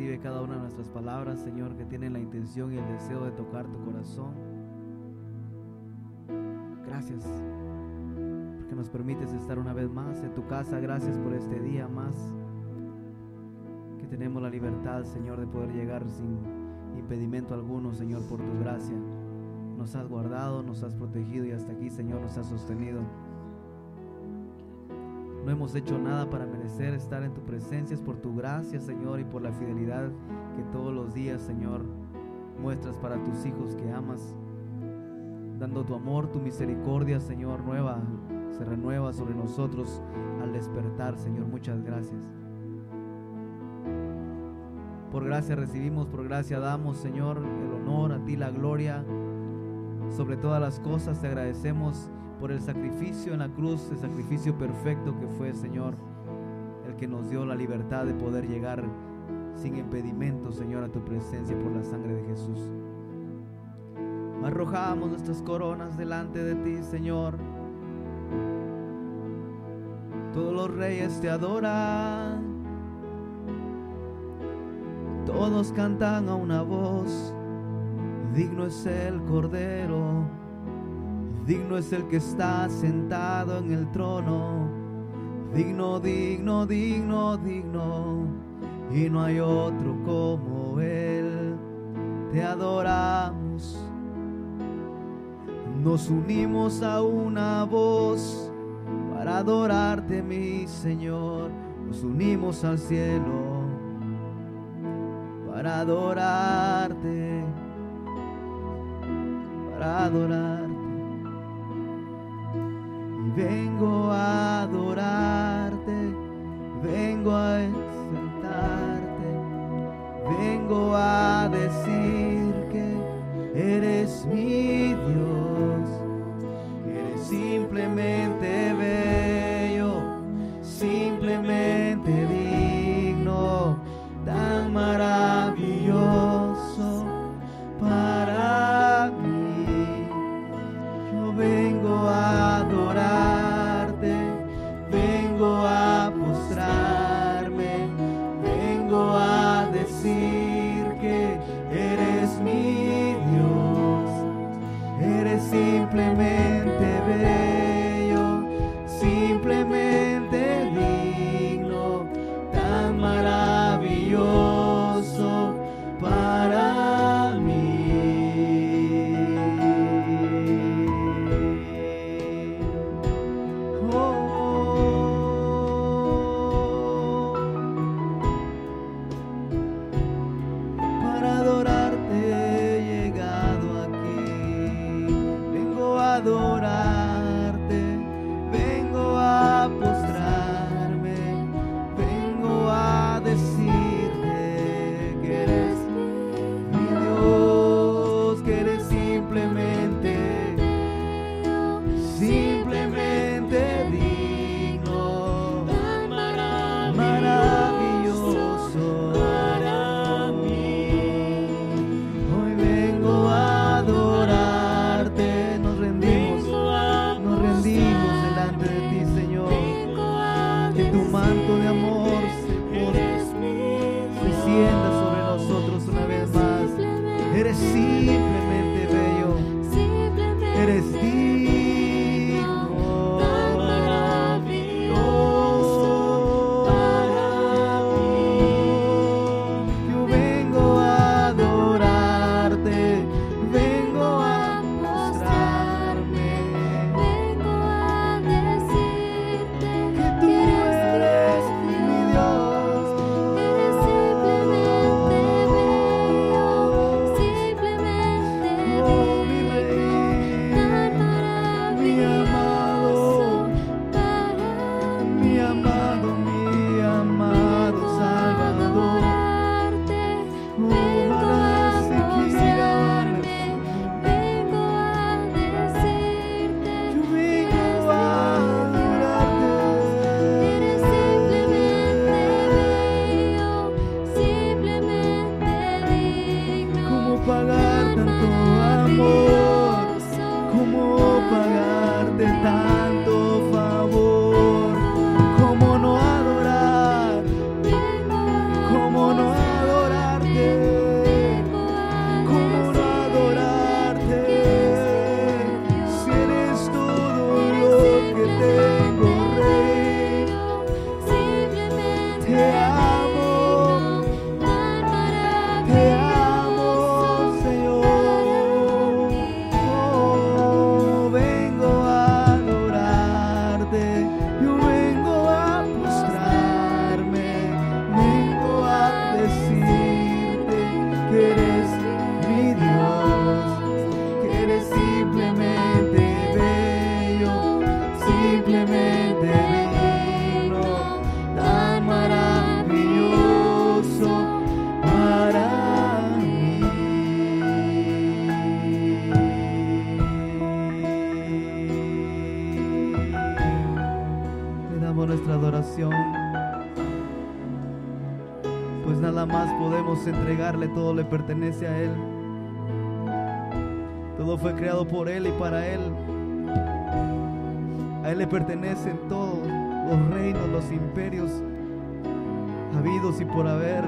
recibe cada una de nuestras palabras, Señor, que tienen la intención y el deseo de tocar tu corazón. Gracias porque nos permites estar una vez más en tu casa. Gracias por este día más que tenemos la libertad, Señor, de poder llegar sin impedimento alguno, Señor, por tu gracia. Nos has guardado, nos has protegido y hasta aquí, Señor, nos has sostenido. No hemos hecho nada para merecer estar en tu presencia. Es por tu gracia, Señor, y por la fidelidad que todos los días, Señor, muestras para tus hijos que amas, dando tu amor, tu misericordia, Señor, se renueva sobre nosotros al despertar, Señor. Muchas gracias. Por gracia recibimos, por gracia damos, Señor, el honor, a ti la gloria. Sobre todas las cosas te agradecemos por el sacrificio en la cruz, el sacrificio perfecto que fue, Señor, el que nos dio la libertad de poder llegar sin impedimento, Señor, a tu presencia por la sangre de Jesús. Arrojamos nuestras coronas delante de ti, Señor. Todos los reyes te adoran, todos cantan a una voz: digno es el Cordero, digno es el que está sentado en el trono. Digno, digno, digno, digno, y no hay otro como Él. Te adoramos, nos unimos a una voz para adorarte, mi Señor. Nos unimos al cielo para adorarte, para adorarte. Y vengo a adorarte, vengo a exaltarte, vengo a decir que eres mi Dios. Eres simplemente bello, simplemente digno, tan maravilloso para mí. Yo vengo a adorarte, vengo a postrarme, vengo a decir que eres mi Dios. Pues nada más podemos entregarle, todo le pertenece a Él. Todo fue creado por Él y para Él. A Él le pertenecen todos los reinos, los imperios habidos y por haber.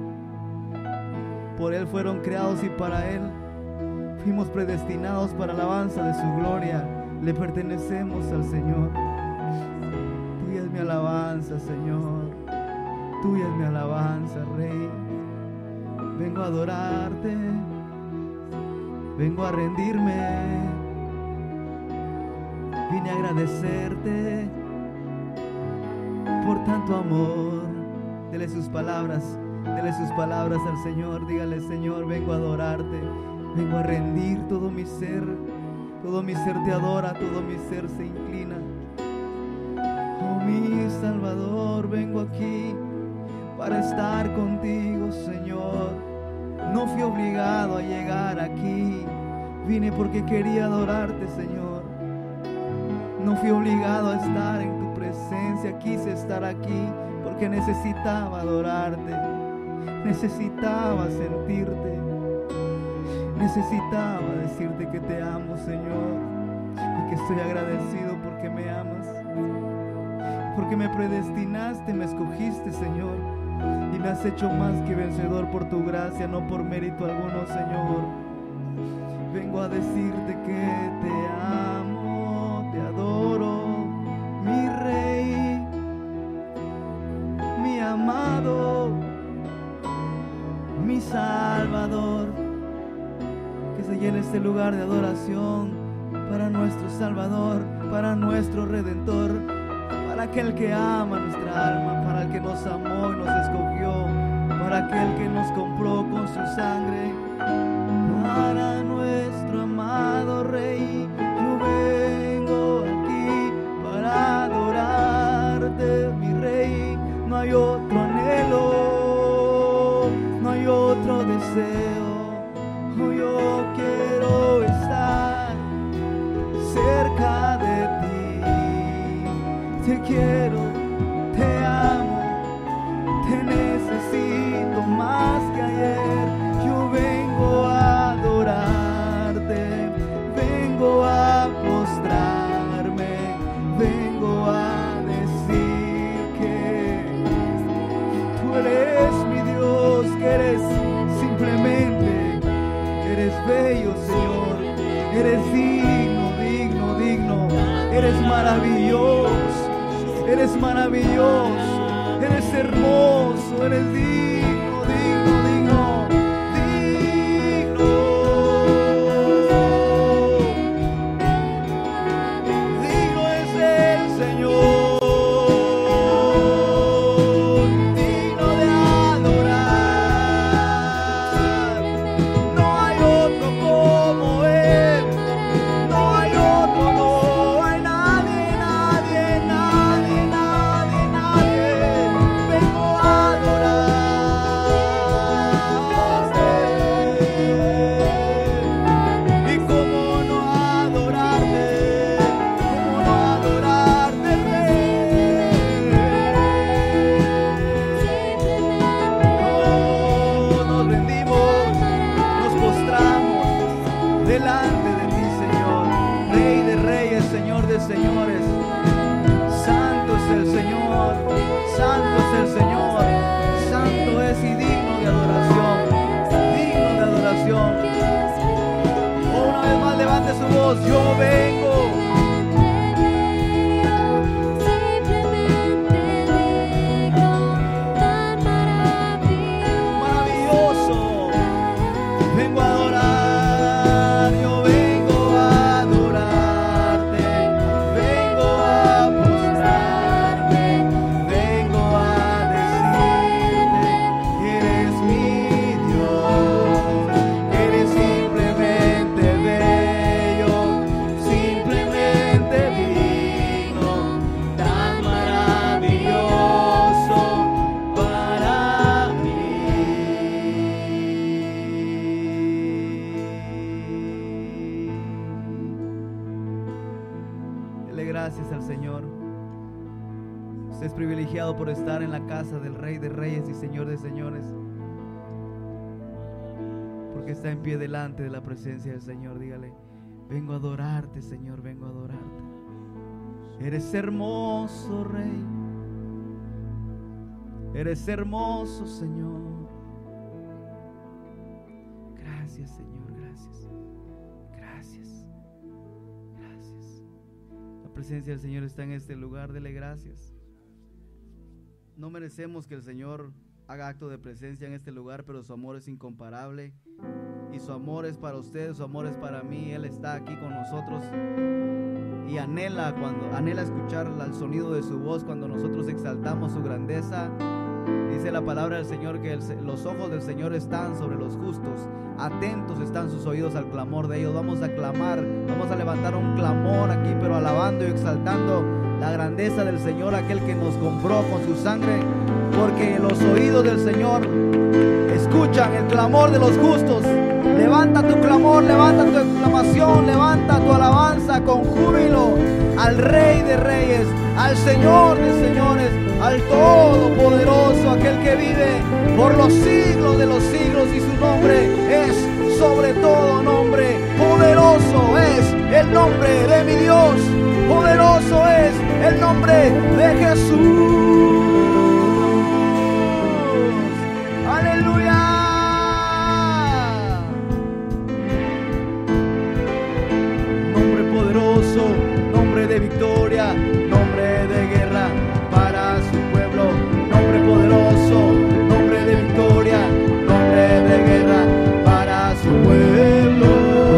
Por Él fueron creados y para Él fuimos predestinados para alabanza de su gloria. Le pertenecemos al Señor. Tuya es mi alabanza, Señor. Tuya es mi alabanza, Rey. Vengo a adorarte, vengo a rendirme, vine a agradecerte por tanto amor. Dele sus palabras al Señor. Dígale: Señor, vengo a adorarte, vengo a rendir todo mi ser te adora, todo mi ser se inclina. Oh, mi Salvador, vengo aquí para estar contigo, Señor. No fui obligado a llegar aquí, vine porque quería adorarte, Señor. No fui obligado a estar en tu presencia, quise estar aquí porque necesitaba adorarte, necesitaba sentirte, necesitaba decirte que te amo, Señor, y que estoy agradecido porque me amas, porque me predestinaste, me escogiste, Señor, y me has hecho más que vencedor por tu gracia, no por mérito alguno, Señor. Vengo a decirte que te amo, te adoro, mi Rey, mi amado, mi Salvador. Que se llene este lugar de adoración para nuestro Salvador, para nuestro Redentor, para aquel que ama nuestra alma, para el que nos amó y nos escogió, para aquel que nos compró con su sangre, para nuestro amado Rey. Yo vengo aquí para adorarte, mi Rey. No hay otro anhelo, no hay otro deseo. Yo quiero estar cerca de ti. Te quiero, te amo, te necesito más que ayer. Yo vengo a adorarte, vengo a postrarme, vengo a decir que tú eres mi Dios, que eres simplemente, eres bello, Señor, eres digno, digno, digno, eres maravilloso, eres hermoso, eres digno, digno, digno, digno. Digno es el Señor, digno de adorar. No hay otro como Él, no hay otro, no hay nadie, nadie, nadie, nadie, nadie. Vengo a adorarte. Y cómo no adorarte, cómo no adorarte, Rey. Oh, nos rendimos, nos postramos delante de ti, Señor, Rey de reyes, Señor de señores. Santo es el Señor, santo es el Señor, santo es y digno de adoración, digno de adoración. Oh, una vez más levante su voz: yo vengo. privilegiado por estar en la casa del Rey de Reyes y Señor de Señores, porque está en pie delante de la presencia del Señor. Dígale: vengo a adorarte, Señor, vengo a adorarte. Eres hermoso, Rey. Eres hermoso, Señor. Gracias, Señor, gracias. Gracias. Gracias. La presencia del Señor está en este lugar. Dele gracias. No merecemos que el Señor haga acto de presencia en este lugar, pero su amor es incomparable. Y su amor es para usted, su amor es para mí. Él está aquí con nosotros y anhela escuchar el sonido de su voz cuando nosotros exaltamos su grandeza. Dice la palabra del Señor que los ojos del Señor están sobre los justos, atentos están sus oídos al clamor de ellos. Vamos a clamar, vamos a levantar un clamor aquí, pero alabando y exaltando la grandeza del Señor, aquel que nos compró con su sangre, porque los oídos del Señor escuchan el clamor de los justos. Levanta tu clamor, levanta tu exclamación, levanta tu alabanza con júbilo al Rey de Reyes, al Señor de Señores, al Todopoderoso, aquel que vive por los siglos de los siglos, y su nombre es sobre todo nombre. Poderoso es el nombre de mi Dios, poderoso es el nombre de Jesús. Aleluya. Nombre poderoso, nombre de victoria, nombre de guerra para su pueblo. Nombre poderoso, nombre de victoria, nombre de guerra para su pueblo.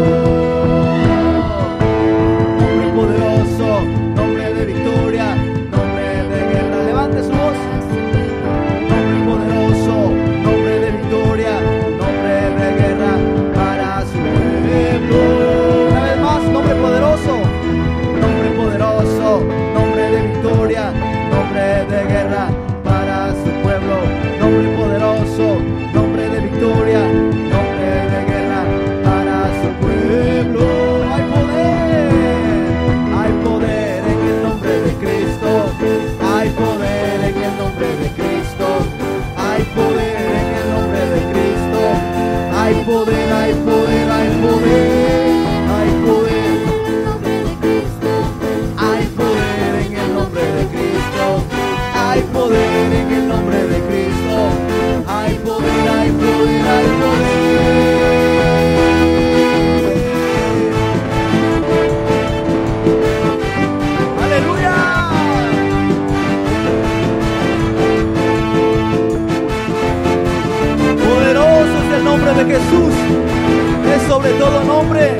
Nombre poderoso, nombre de victoria, nombre de guerra. Levante su voz. Nombre poderoso, nombre de victoria, nombre de guerra para su pueblo. Una vez más, nombre poderoso, nombre de victoria, nombre de guerra para su pueblo. Nombre poderoso, nombre de victoria, nombre de guerra para su pueblo. Hay poder en el nombre de Cristo. Hay poder en el nombre de Cristo. Hay poder en el nombre de Cristo. Hay poder, hay poder, hay poder. Hay poder. Hay poder en el nombre de Cristo. Hay poder, hay poder, hay poder. Aleluya. Poderoso es el nombre de Jesús. Es sobre todo nombre.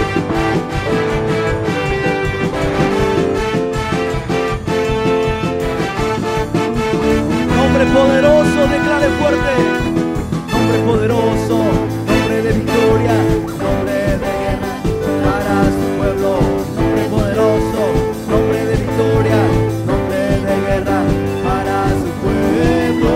Nombre poderoso, declare fuerte. Nombre poderoso, nombre de victoria, nombre de guerra para su pueblo. Nombre poderoso, nombre de victoria, nombre de guerra para su pueblo.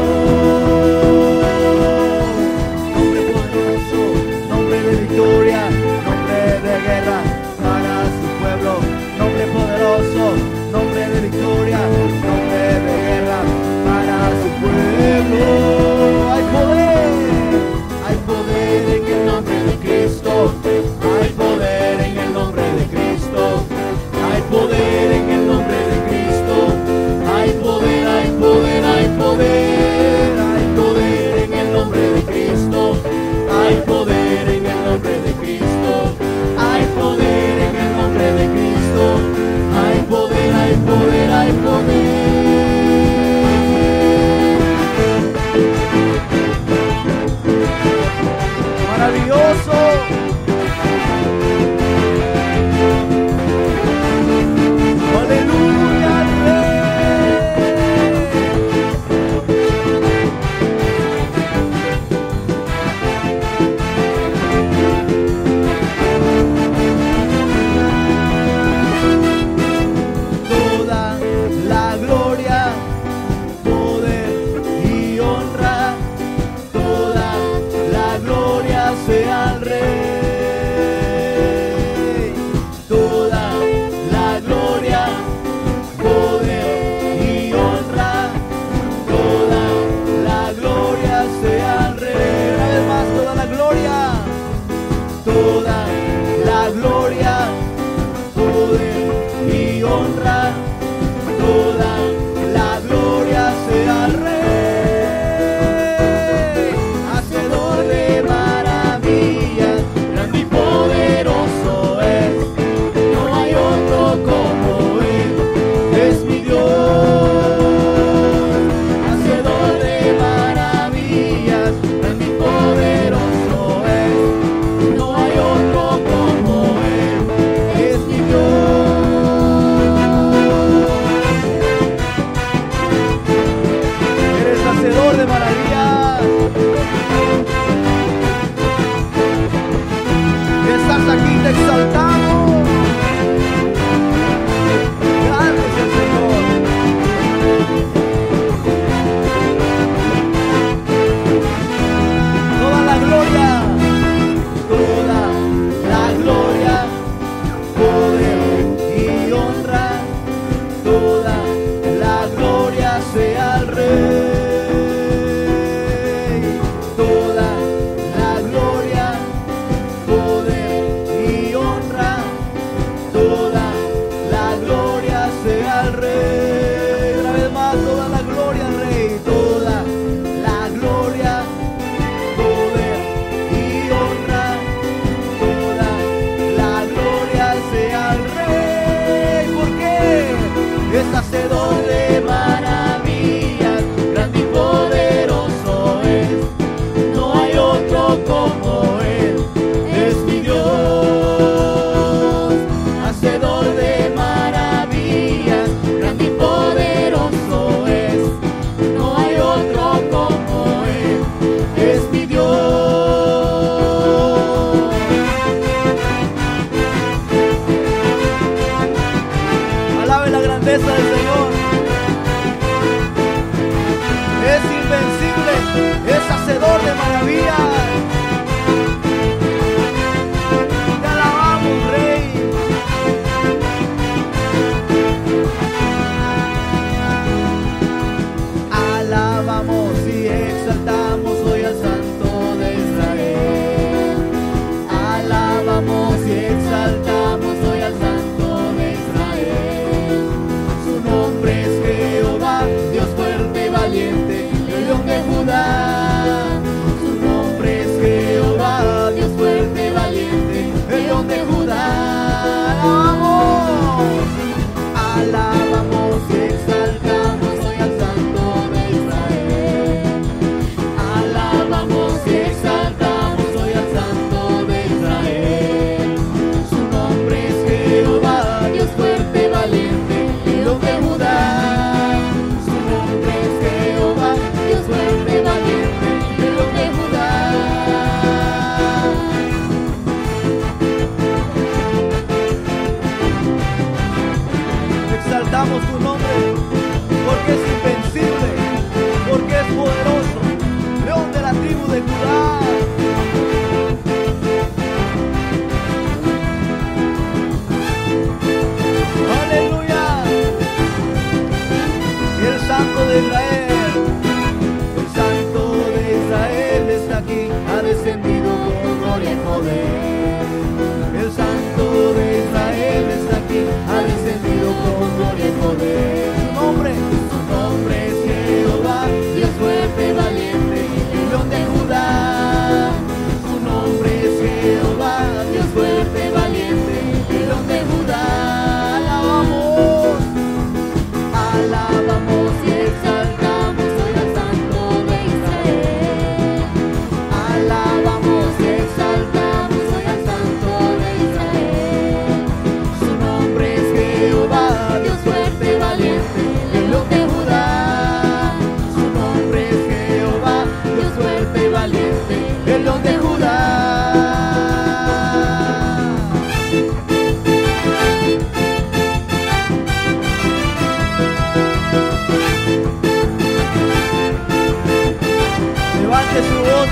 Nombre poderoso, nombre de victoria, nombre de guerra para su pueblo. Nombre poderoso, nombre de victoria, nombre de guerra para su pueblo. Hay poder en el nombre de Cristo.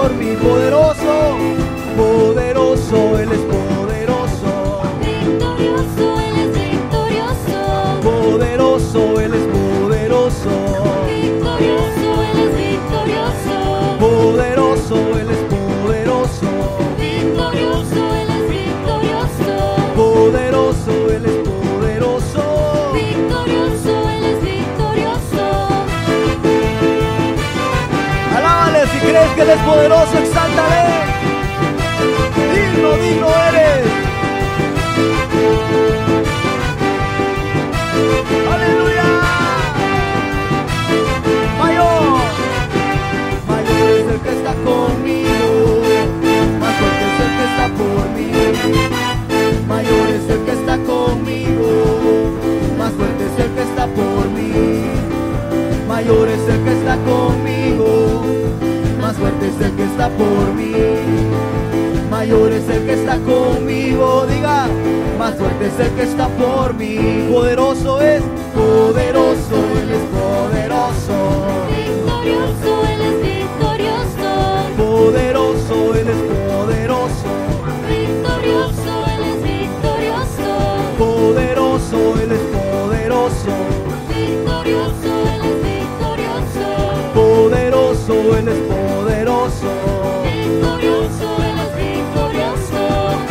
por mí. Poderoso, poderoso, Él es poderoso. Victorioso, Él es victorioso. Poderoso, Él es poderoso. Victorioso, Él es victorioso. Poderoso, Él es poderoso. Victorioso, Él es victorioso. Poderoso, Él es poderoso. Victorioso, Él es victorioso. Alábale si crees que Él es poderoso, exáltale. Digno, digno eres. Aleluya. Mayor, mayor es el que está conmigo, más fuerte es el que está por mí. Mayor es el que está conmigo, más fuerte es el que está por mí. Mayor es el que está conmigo, más fuerte es el que está por mí. Mayor es el que está conmigo, diga, más fuerte es el que está por mí. Poderoso es, poderoso, Él es poderoso. Victorioso, Él es victorioso. Poderoso, Él es poderoso. Victorioso, Él es victorioso. Poderoso, Él es poderoso. Victorioso, Él es victorioso. Poderoso, Él es poderoso. Victorioso, Él es victorioso.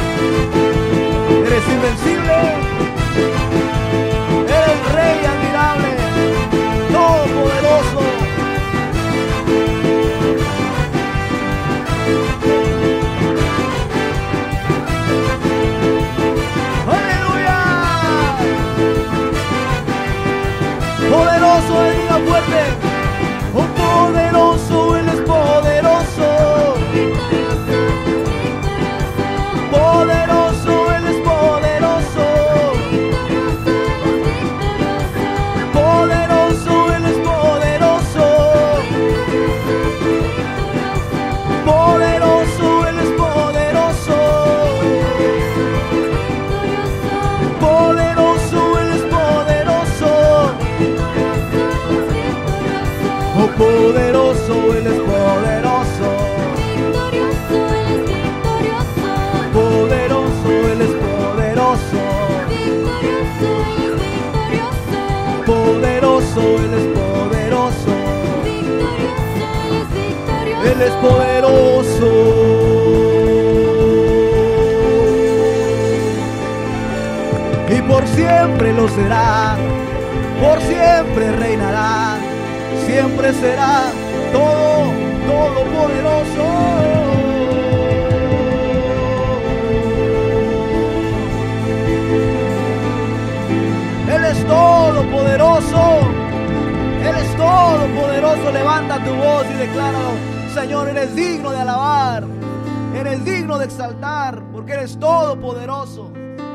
Eres invencible. Eres rey admirable, todopoderoso. ¡Aleluya! Poderoso, Él diga fuerte. Oh, poderoso, Él es poderoso. Poderoso, Él es poderoso. Poderoso, Él es poderoso. Poderoso, Él es poderoso. Poderoso, Él es poderoso. Oh, poderoso, Él es poderoso. Poderoso, Él es poderoso. Poderoso, Él es poderoso. Él es poderoso. Y por siempre lo será. Por siempre reinará. Siempre será todopoderoso. Él es todopoderoso. Él es todopoderoso. Levanta tu voz y decláralo. Señor, eres digno de alabar. Eres digno de exaltar. Porque eres todopoderoso.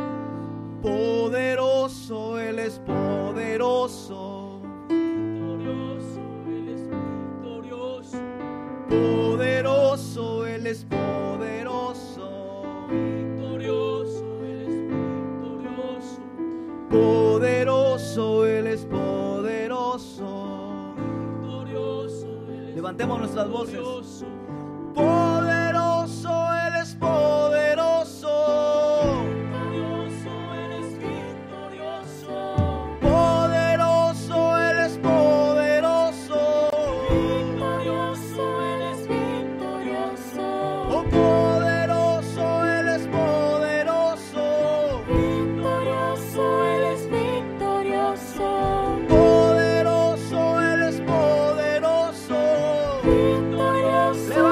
Poderoso, Él es poderoso. Victorioso, Él es victorioso. Poderoso, Él es poderoso. Victorioso, Él es victorioso. Poderoso, Él es poderoso. Victorioso, Él es Levantemos nuestras voces. victorioso. Poderoso, Él es poderoso. Victorioso, Él es victorioso. Poderoso, Él es poderoso. Victorioso, Él es victorioso. Oh, poderoso, Él es poderoso. Victorioso, Él es victorioso. Poderoso, Él es poderoso. Victorioso,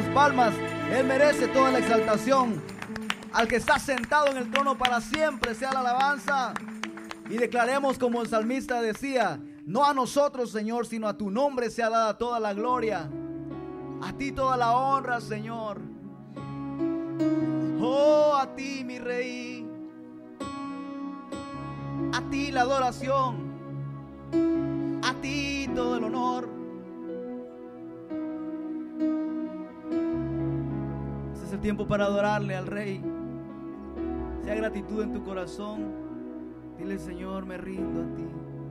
palmas. Él merece toda la exaltación. Al que está sentado en el trono para siempre sea la alabanza. Y declaremos como el salmista decía: no a nosotros, Señor, sino a tu nombre sea dada toda la gloria. A ti toda la honra, Señor. Oh, a ti, mi Rey. A ti la adoración. A ti todo el honor. Este es el tiempo para adorarle al Rey. Sea gratitud en tu corazón. Dile: Señor, me rindo a ti.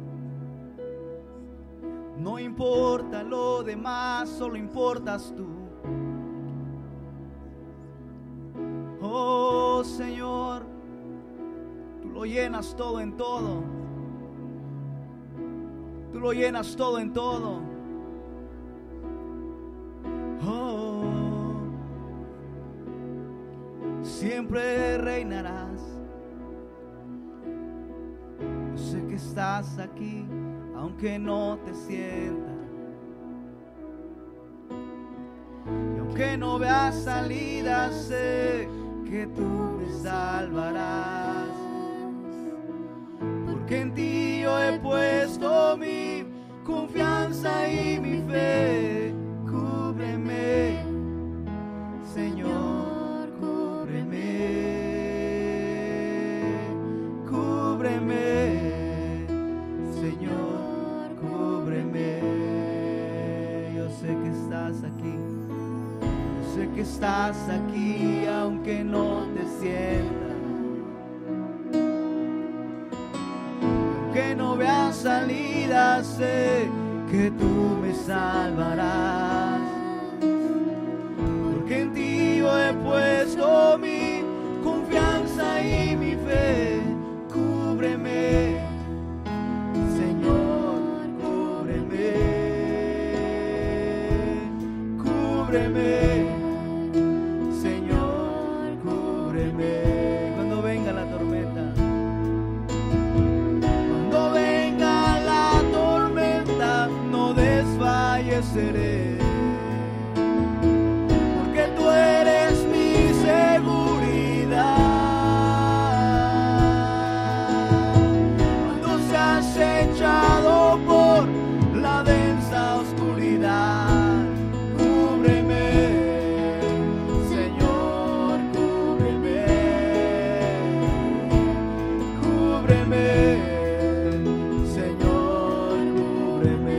No importa lo demás, solo importas tú. Oh, Señor, tú lo llenas todo en todo. Tú lo llenas todo en todo. Oh, siempre reinarás. Yo sé que estás aquí, aunque no te sienta. Y aunque no veas salida, sé que tú me salvarás. Porque en ti yo he puesto mi confianza y mi fe. Cúbreme, Señor, cúbreme. Cúbreme, Señor, cúbreme. Yo sé que estás aquí. Yo sé que estás aquí, aunque no te sientas. Que no veas salida, sé que tú me salvarás. Porque en ti yo he puesto mi confianza y mi fe. Cúbreme, Señor, cúbreme. Cúbreme, Señor, cúbreme. Cuando venga la tormenta. Desfalleceré, porque tú eres mi seguridad. Cuando seas echado por la densa oscuridad, cúbreme, Señor, cúbreme. Cúbreme, Señor, cúbreme.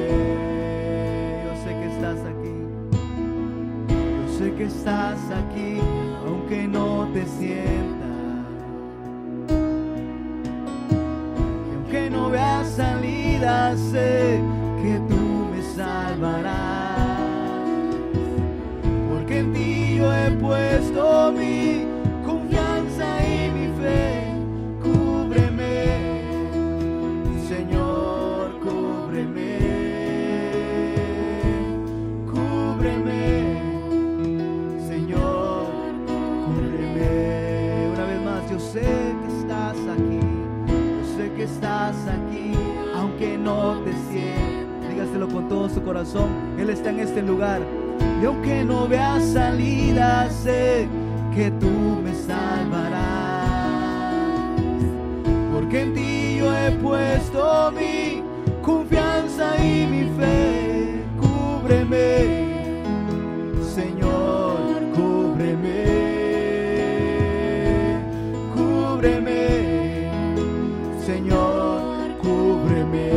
Que estás aquí, aunque no te sientas, y aunque no veas salida, sé que tú me salvarás. Porque en ti yo he puesto mi confianza y mi fe. Cúbreme, Señor, cúbreme. Cúbreme, yo sé que estás aquí, yo sé que estás aquí, aunque no te sientas. Dígaselo con todo su corazón, Él está en este lugar. Y aunque no veas salida, sé que tú me salvarás. Porque en ti yo he puesto mi confianza y mi fe. Cúbreme, Señor, cúbreme. Cúbreme, Señor, cúbreme.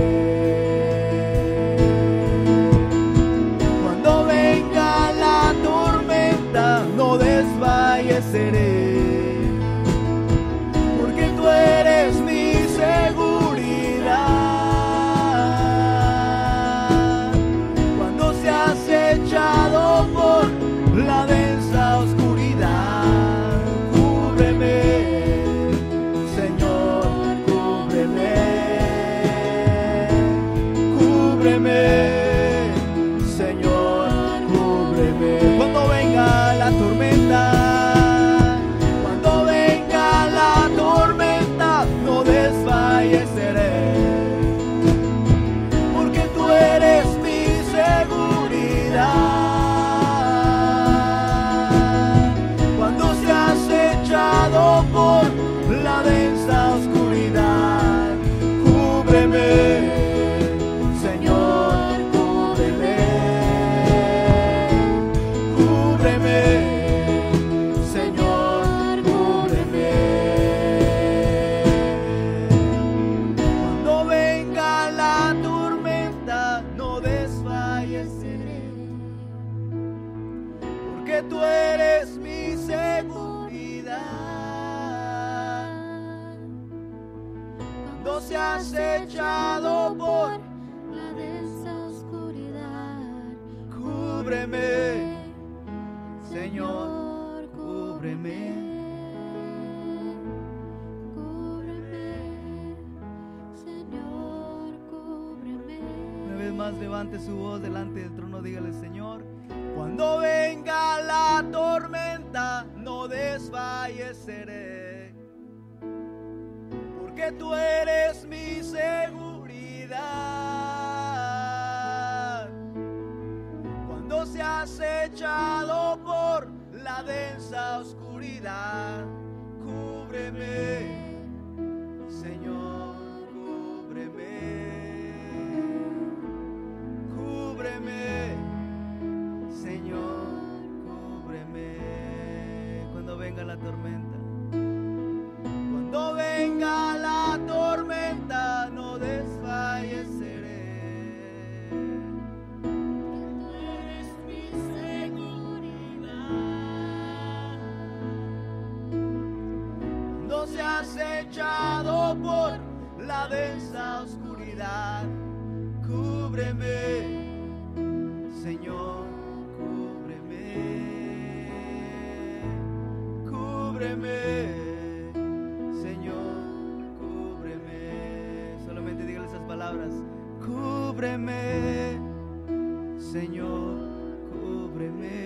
Cuando venga la tormenta, no desfalleceré, porque tú eres mi seguridad. Cuando seas echado por la densa oscuridad, cúbreme, Señor, cúbreme. Cuando venga la tormenta, seas echado por la densa oscuridad. Cúbreme, Señor, cúbreme. Cúbreme, Señor, cúbreme. Una vez más levante su voz delante del trono, dígale: Señor, cuando venga la tormenta no desfalleceré, porque tú eres mi seguridad. Cuando seas echado por la densa oscuridad, cúbreme, Señor, cúbreme. Cúbreme, Señor, cúbreme. Cuando venga la tormenta, cuando venga la tormenta, no desfalleceré. Tú eres mi seguridad. Cuando seas echado por la densa oscuridad, cúbreme, Señor, cúbreme. Cúbreme, Señor, cúbreme. Solamente dígale esas palabras: cúbreme, Señor, cúbreme.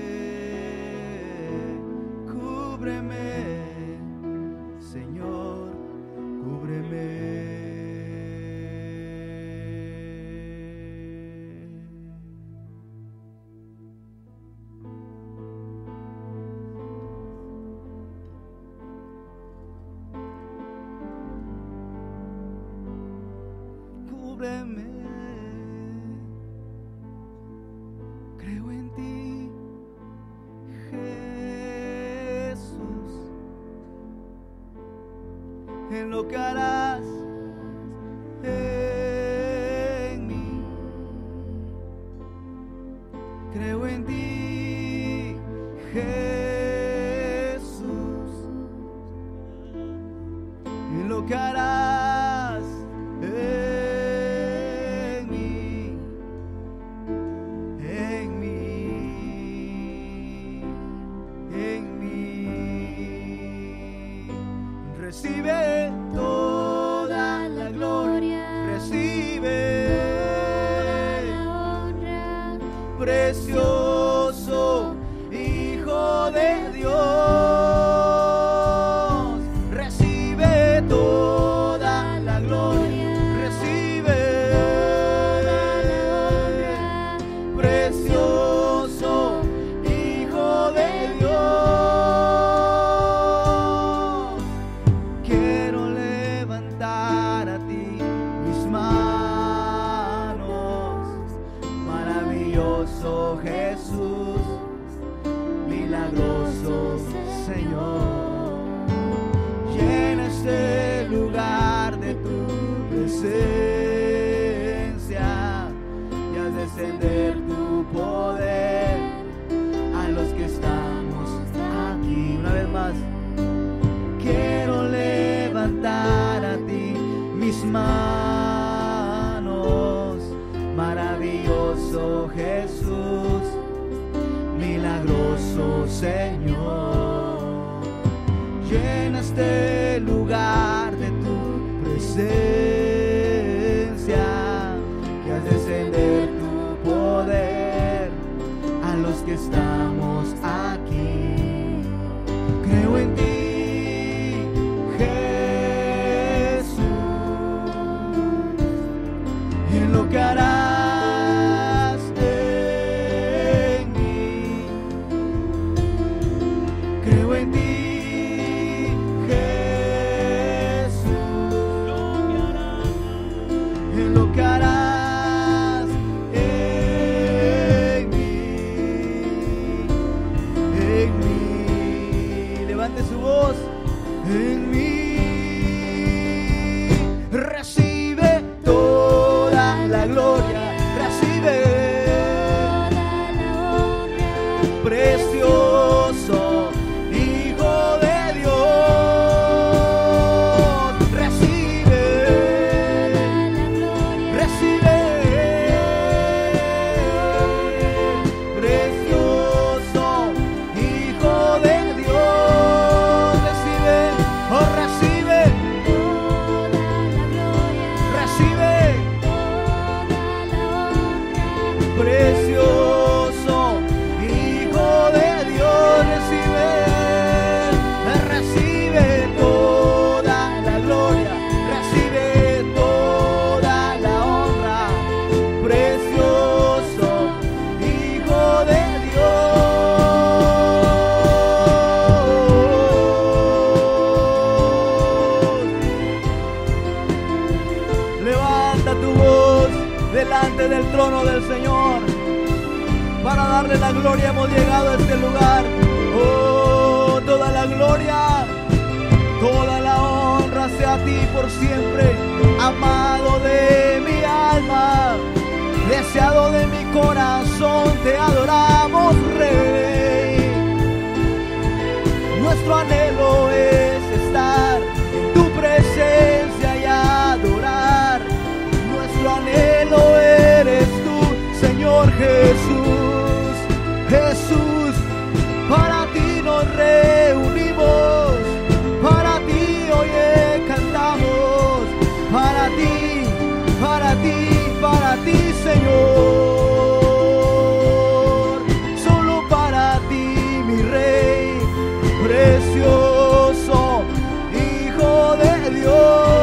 Cúbreme, Señor, cúbreme. Cúbreme, creo en ti, Jesús, en lo que harás en mí. Creo en ti, Jesús, en lo que harás en mí, en mí, en mí. Recibe toda la gloria, recibe La honra, precioso Hijo de Dios. Recibe toda la gloria, recibe precioso Hijo de Dios. Quiero levantar a ti mis manos, maravilloso Jesús, milagroso Señor. Llena este lugar de tu presencia y haz descender tu poder a los que estamos aquí. Una vez más, quiero levantar a ti mis manos, maravilloso Jesús, milagroso Señor. Llena este lugar de tu presencia y haz descender tu poder a los que estamos aquí. Creo en ti, Jesús, y en lo que harás en mí. Creo en ti, en lo que harás en mí. Levante su voz: en mí. Recibe toda la gloria, recibe precioso Hijo de Dios. Recibe darle la gloria hemos llegado a este lugar. Oh, toda la gloria, toda la honra sea a ti por siempre, amado de mi alma, deseado de mi corazón, te adoramos, Rey. Nuestro anhelo es estar en tu presencia y adorar. Nuestro anhelo eres tú, Señor Jesús. Jesús, para ti nos reunimos, para ti hoy cantamos, para ti, para ti, para ti, Señor. Solo para ti, mi Rey, precioso Hijo de Dios.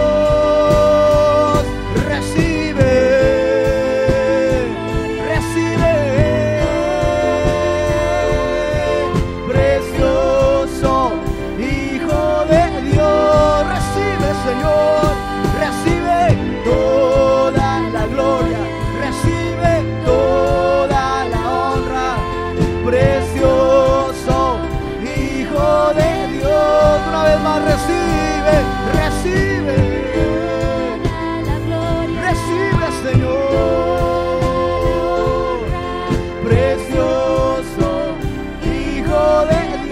Señor, recibe toda la gloria, recibe toda la honra, precioso Hijo de Dios. Una vez más recibe, recibe, recibe, Señor, precioso Hijo de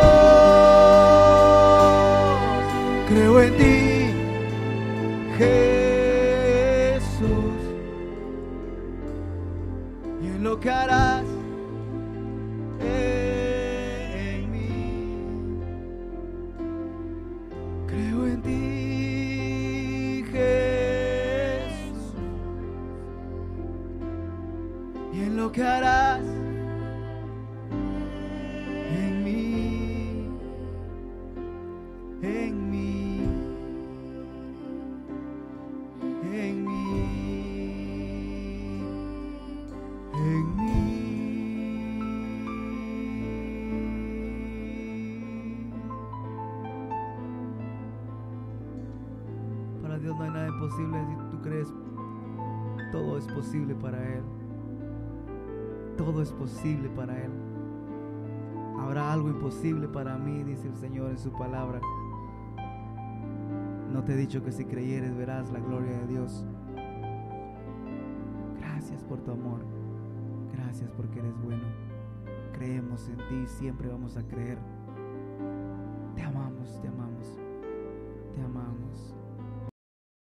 Dios. Creo en ti, Jesús, y en lo que harás en mí. Creo en ti, Jesús, y en lo que harás en mí, en mí. En mí. Para Dios no hay nada imposible. Si tú crees, todo es posible para Él. Todo es posible para Él. Habrá algo imposible para mí, dice el Señor en su palabra. ¿No te he dicho que si creyeres verás la gloria de Dios? Gracias por tu amor. Gracias porque eres bueno. Creemos en ti, siempre vamos a creer. Te amamos, te amamos, te amamos.